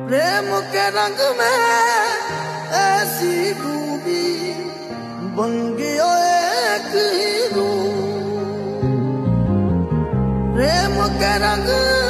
प्रेम के रंग में ऐसी डूबी बन गयो एक ही रूप। प्रेम के रंग